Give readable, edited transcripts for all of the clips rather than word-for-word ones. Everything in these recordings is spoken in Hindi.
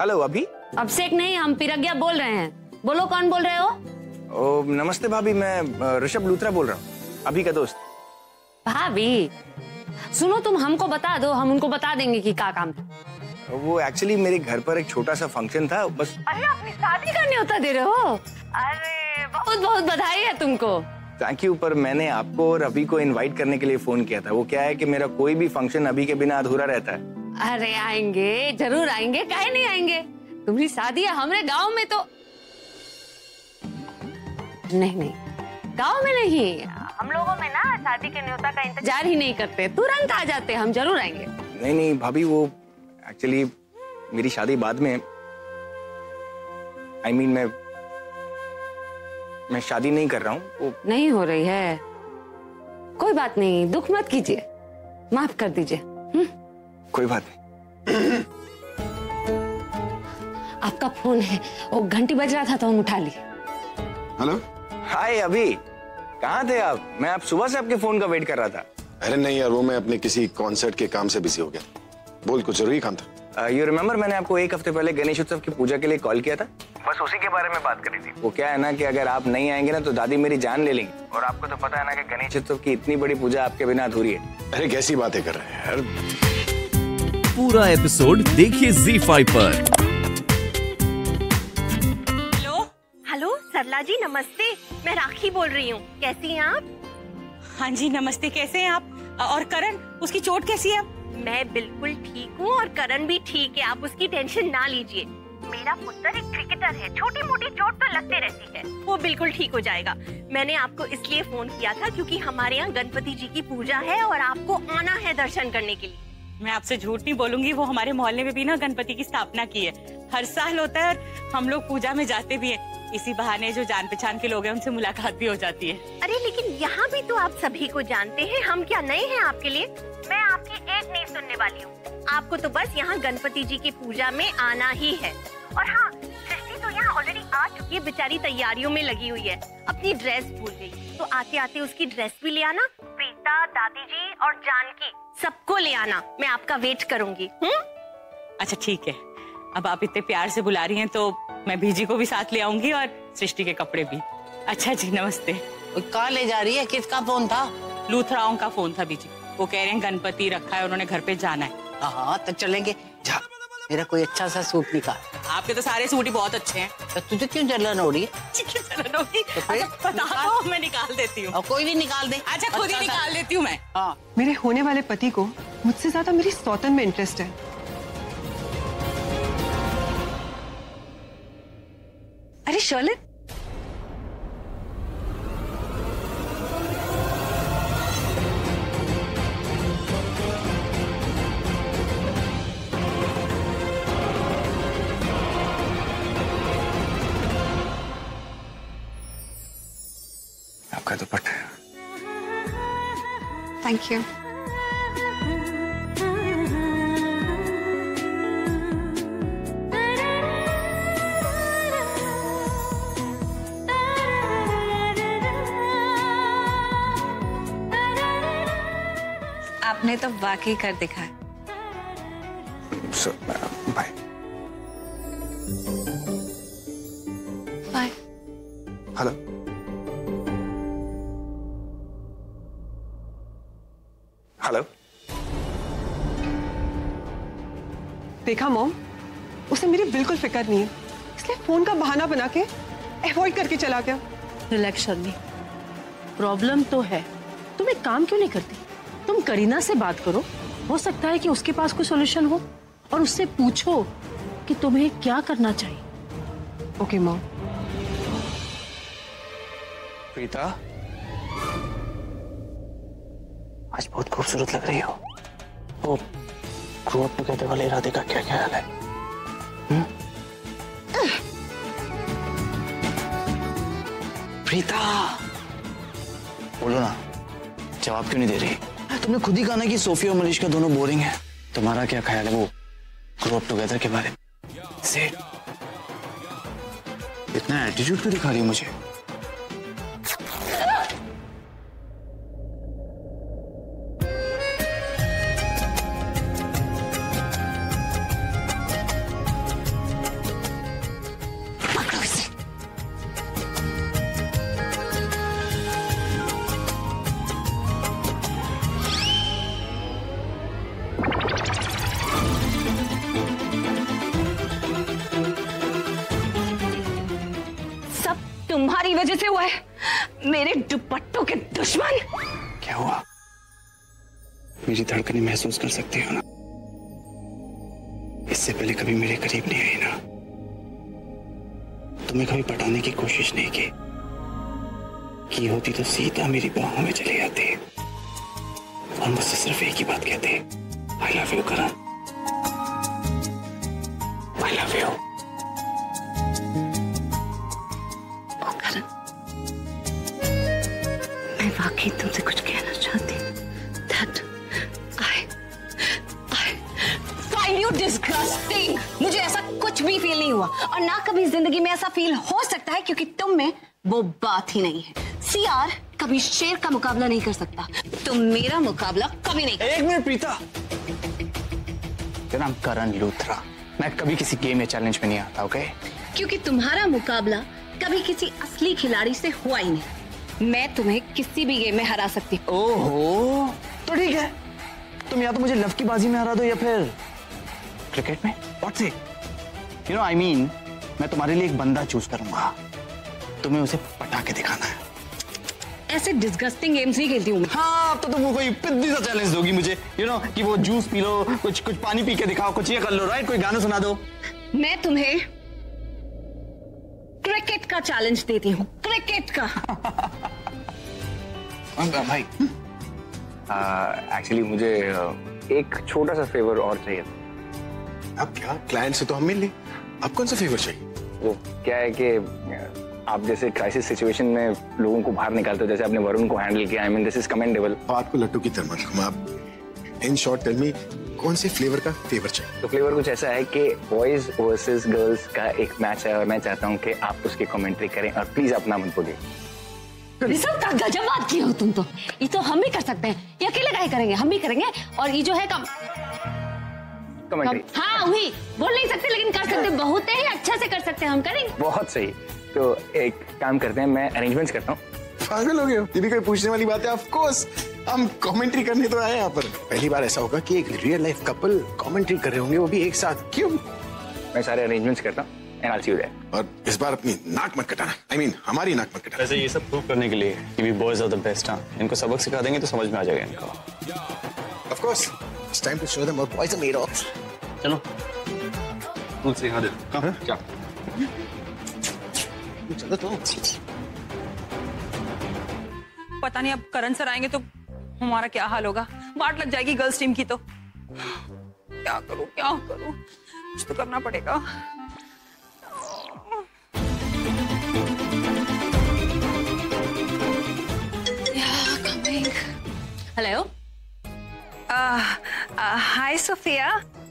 हेलो अभी? अभिषेक नहीं, हम पिरग्या बोल रहे हैं। बोलो कौन बोल रहे हो? ओ नमस्ते भाभी, मैं ऋषभ लूथरा बोल रहा हूँ, अभी का दोस्त। भाभी सुनो, तुम हमको बता दो, हम उनको बता देंगे कि क्या काम था। वो एक्चुअली मेरे घर पर एक छोटा सा फंक्शन था बस। अरे अपनी शादी का न्योता दे रहे हो? अरे बहुत बहुत बधाई है तुमको। थैंक यू, पर मैंने आपको और अभी को इनवाइट करने के लिए फोन किया था। वो क्या है कि मेरा कोई भी फंक्शन अभी के बिना अधूरा रहता है। अरे आएंगे, जरूर आएंगे, काहे नहीं आएंगे। तुम्हारी शादी है हमारे गांव में तो नहीं, गांव में नहीं, हम लोगों में ना शादी के न्योता का इंतजार ही नहीं करते, तुरंत आ जाते। हम जरूर आएंगे। नहीं भाभी, वो एक्चुअली मेरी शादी बाद में, I mean, मैं शादी नहीं कर रहा हूँ। वो नहीं हो रही है, कोई बात नहीं, दुख मत कीजिए, माफ कर दीजिए। कोई बात नहीं। आपका फोन है, वो घंटी बज रहा था तो हम उठा लिए। हेलो, हाय अभी, कहाँ थे आप? मैं आप सुबह से आपके फोन का वेट कर रहा था। अरे नहीं यार, वो मैं अपने किसी कॉन्सर्ट के काम से बिजी हो गया। बोल, कुछ जरूरी काम था? यू रिमेम्बर, मैंने आपको एक हफ्ते पहले गणेश उत्सव की पूजा के लिए कॉल किया था। बस उसी के बारे में बात करी थी। वो क्या है ना कि अगर आप नहीं आएंगे ना तो दादी मेरी जान ले लेंगी, और आपको तो पता है ना कि गणेश उत्सव की इतनी बड़ी पूजा आपके बिना अधूरी है। अरे कैसी बातें कर रहे हैं यार। पूरा एपिसोड देखिए ZEE5 पर। हेलो सरला जी, नमस्ते। मैं राखी बोल रही हूँ, कैसी हैं आप? हाँ जी नमस्ते, कैसे हैं आप? और करण, उसकी चोट कैसी है? मैं बिल्कुल ठीक हूँ और करण भी ठीक है, आप उसकी टेंशन ना लीजिए। मेरा पुत्र एक क्रिकेटर है, छोटी मोटी चोट तो लगती रहती है, वो बिल्कुल ठीक हो जाएगा। मैंने आपको इसलिए फोन किया था क्योंकि हमारे यहाँ गणपति जी की पूजा है और आपको आना है दर्शन करने के लिए। मैं आपसे झूठ नहीं बोलूंगी, वो हमारे मोहल्ले में भी ना गणपति की स्थापना की है, हर साल होता है और हम लोग पूजा में जाते भी है। इसी बहाने जो जान पहचान के लोग हैं उनसे मुलाकात भी हो जाती है। अरे लेकिन यहाँ भी तो आप सभी को जानते हैं, हम क्या नए हैं आपके लिए? मैं आपकी एक नहीं सुनने वाली हूँ, आपको तो बस यहाँ गणपति जी की पूजा में आना ही है। और हाँ, सृष्टि तो यहाँ ऑलरेडी आ चुकी है, बेचारी तैयारियों में लगी हुई है, अपनी ड्रेस भूल गई, तो आते आते उसकी ड्रेस भी ले आना। प्रीता, दादी जी और जानकी सबको ले आना, मैं आपका वेट करूंगी। अच्छा ठीक है, अब आप इतने प्यार से बुला रही हैं तो मैं बीजी को भी साथ ले आऊंगी और सृष्टि के कपड़े भी। अच्छा जी नमस्ते। कहाँ ले जा रही है? किसका फोन था? लूथराओं का फोन था बीजी, वो कह रहे हैं गणपति रखा है, उन्होंने घर पे जाना है। हाँ तो चलेंगे। जा, मेरा कोई अच्छा सा सूट निकाल। आपके तो सारे सूट ही बहुत अच्छे हैं। तो तुझे क्यों जलन हो रही है? जलन होगी? अच्छा बता दो, मैं निकाल देती हूँ। कोई भी निकाल दे। अच्छा खुद ही निकाल देती हूँ मैं। हाँ। मेरे होने वाले पति को मुझसे ज्यादा मेरी सौतन में इंटरेस्ट है। अरे शर्लिन, आपका दुपट्टा। Thank you. आपने तो वाकई कर दिखा। Bye bye. Hello, hello. देखा मॉम, उसे मेरी बिल्कुल फिक्र नहीं है, इसलिए फोन का बहाना बना के अवॉइड करके चला गया। रिलैक्स शर्मी, प्रॉब्लम तो है, तुम एक काम क्यों नहीं करती? तुम करीना से बात करो, हो सकता है कि उसके पास कोई सॉल्यूशन हो, और उससे पूछो कि तुम्हें क्या करना चाहिए। Okay mom. प्रीता, आज बहुत खूबसूरत लग रही हो। वो ग्रो अप टुगेदर वाले इरादे का क्या ख्याल है? प्रीता, बोलो ना, जवाब क्यों नहीं दे रही? तुमने खुद ही कहा ना कि सोफिया और मनीषका दोनों बोरिंग हैं। तुम्हारा क्या ख्याल है वो ग्रो अप टुगेदर के बारे में? सेठ, इतना एटीट्यूड क्यों दिखा रही है मुझे? तुम्हारी वजह से हुआ है, मेरे दुपट्टों के दुश्मन। क्या हुआ? मेरी धड़कनें महसूस कर सकते हो ना? इससे पहले कभी मेरे करीब नहीं आई ना? तुम्हें कभी पटाने की कोशिश नहीं की होती तो सीधा मेरी बाहों में चले जाते और मुझसे सिर्फ एक ही बात कहते, I love you Karan, I love you. Karan, मैं वाकई तुमसे कुछ कहना चाहती हूँ। That I find you disgusting। मुझे ऐसा कुछ भी फील नहीं हुआ और ना कभी जिंदगी में ऐसा फील हो सकता है, क्योंकि तुम में वो बात ही नहीं है। सीआर कभी शेर का मुकाबला नहीं कर सकता, तुम मेरा मुकाबला कभी नहीं कर। एक मिनट प्रीता, तेरा नाम करण लूथरा, मैं कभी किसी गेम या चैलेंज में नहीं आता, ओके? क्योंकि तुम्हारा मुकाबला कभी किसी असली खिलाड़ी से हुआ ही नहीं। मैं तुम्हें किसी भी गेम में हरा सकती हूँ। ओहो, तो ठीक है, तुम या तो मुझे लव की बाजी में हरा दो या फिर क्रिकेट में। What's it? You know I mean, मैं तुम्हारे लिए एक बंदा चूज करूंगा, तुम्हें उसे पटा के दिखाना है। ऐसे डिस्गस्टिंग गेम्स नहीं खेलती हूँ मैं। हाँ, तो तुम कोई पिद्दी सा चैलेंज दोगी मुझे, यू नो, कि वो जूस पी लो, कुछ पानी पी के दिखाओ, कुछ ये कर लो, राइट? कोई गाना सुना दो। मैं तुम्हें क्रिकेट का चैलेंज देती हूँ, क्रिकेट का। भाई, एक्चुअली मुझे एक छोटा सा फेवर और चाहिए था। अब क्या? क्लाइंट से तो हम मिल ली, अब कौन सा फेवर चाहिए? वो क्या है कि आप जैसे क्राइसिस सिचुएशन में लोगों को बाहर निकालते हो, जैसे आपने वरुण को हैंडल किया, I mean this is commendable. बात को लट्टू की तरह मत घुमा। इन शॉर्ट टेल मी, कौन से फ्लेवर का फेवर चाहिए? तो फ्लेवर कुछ ऐसा है कि बॉयज वर्सेस गर्ल्स का एक मैच है और मैं चाहता हूँ कि आप उसकी कमेंट्री करें और प्लीज अपना मत बोलिए। गजब बात की हो तुम तो। ये तो हम भी कर सकते हैं, ये अकेले काहे करेंगे, हम भी करेंगे। और ये जो है कमेंट्री, हाँ वही बोल नहीं सकते लेकिन कर सकते, बहुत ही अच्छा से कर सकते हैं, हम करेंगे। बहुत सही। तो एक काम करते हैं, मैं अरेंजमेंट्स करता हूँ। पागल हो गए हो? ये भी कोई पूछने वाली बात है? ऑफ कोर्स, हम कमेंट्री करने तो आए यहाँ पर। पहली बार ऐसा होगा कि एक रियल लाइफ कपल कमेंट्री कर रहे होंगे, वो भी एक साथ। क्यों? मैं सारे अरेंजमेंट्स करता हूँ and I will see you there. और इस बार अपनी नाक मत कटाना, आई मीन हमारी नाक मत कटाना। वैसे ये सब प्रूव करने के लिए कि we boys are the best. हाँ, इनको सबक सिखा देंगे तो समझ में आ जाएगा इनको। Of course, it's time to show them what boys are made of. चलो तू सिखा दे। हाँ, क्या? चलो तो। पता नहीं अब करण सर आएंगे तो हमारा क्या हाल होगा। वाट लग जाएगी गर्ल्स टीम की तो। क्या करूं कुछ तो करना पड़ेगा। Hello, hi Sophia.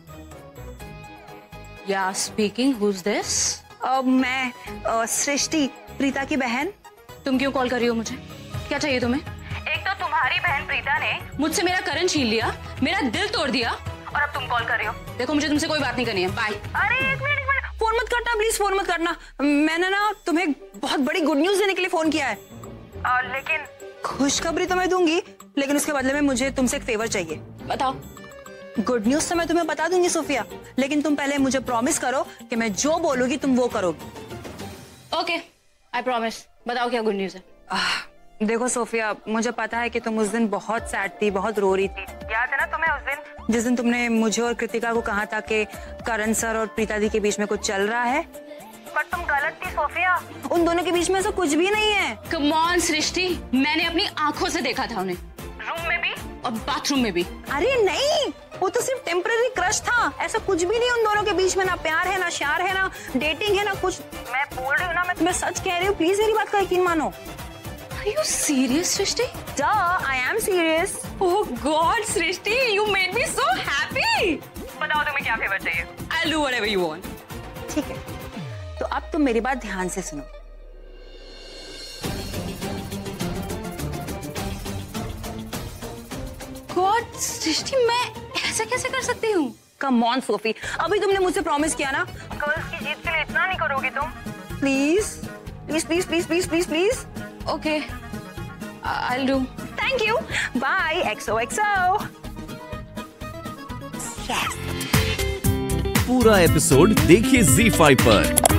Yeah speaking, who is this? मैं सृष्टि, प्रीता की बहन। तुम क्यों कॉल कर रही हो मुझे? क्या चाहिए तुम्हें? एक तो तुम्हारी बहन प्रीता ने मुझसे मेरा करण छीन लिया, मेरा दिल तोड़ दिया, और अब तुम कॉल कर रही हो। देखो मुझे तुमसे कोई बात नहीं करनी है, बाय। अरे एक मिनट, फोन मत करना प्लीज, फोन मत करना। मैंने ना तुम्हें बहुत बड़ी गुड न्यूज देने के लिए फोन किया है। लेकिन खुशखबरी तो मैं दूंगी, लेकिन उसके बदले में मुझे तुमसे एक फेवर चाहिए। बताओ। गुड न्यूज तो मैं तुम्हें बता दूंगी सोफिया, लेकिन तुम पहले मुझे प्रॉमिस करो कि मैं जो बोलूंगी तुम वो करोगी। Okay, I promise. बताओ क्या गुड न्यूज है? देखो सोफिया, मुझे पता है कि तुम उस दिन बहुत सैड थी, बहुत रो रही थी। याद है ना तुम्हें उस दिन, जिस दिन तुमने मुझे और कृतिका को कहा था कि करण सर और प्रीता दी के बीच में कुछ चल रहा है। पर तुम गलत थी सोफिया। उन दोनों के बीच में ऐसा कुछ भी नहीं है। कम ऑन सृष्टि, मैंने अपनी आंखों से देखा था उन्हें, रूम में भी और बाथरूम में भी। अरे नहीं, वो तो सिर्फ टेम्पररी क्रश था, ऐसा कुछ भी नहीं उन दोनों के बीच में। ना प्यार है, ना श्यार है, ना डेटिंग है, ना कुछ। मैं बोल रही हूँ ना, मैं सच कह रही हूँ, प्लीज मेरी बात का यकीन मानो। Are you serious, Srishti? I am serious. Oh God, Srishti, you made me so happy. बताओ तुम्हें क्या फेवर चाहिए? I'll do whatever you want. ठीक है, तो अब तुम मेरी बात ध्यान से सुनो। God, सृष्टि, मैं ऐसा कैसे कर सकती हूँ? कम ऑन सोफी, अभी तुमने मुझसे प्रॉमिस किया ना। गर्ल्स की जीत के लिए इतना नहीं करोगी तुम? Please please please please please please please. Okay, I'll do. Thank you. Bye. XOXO. पूरा एपिसोड देखिए ZEE5 पर।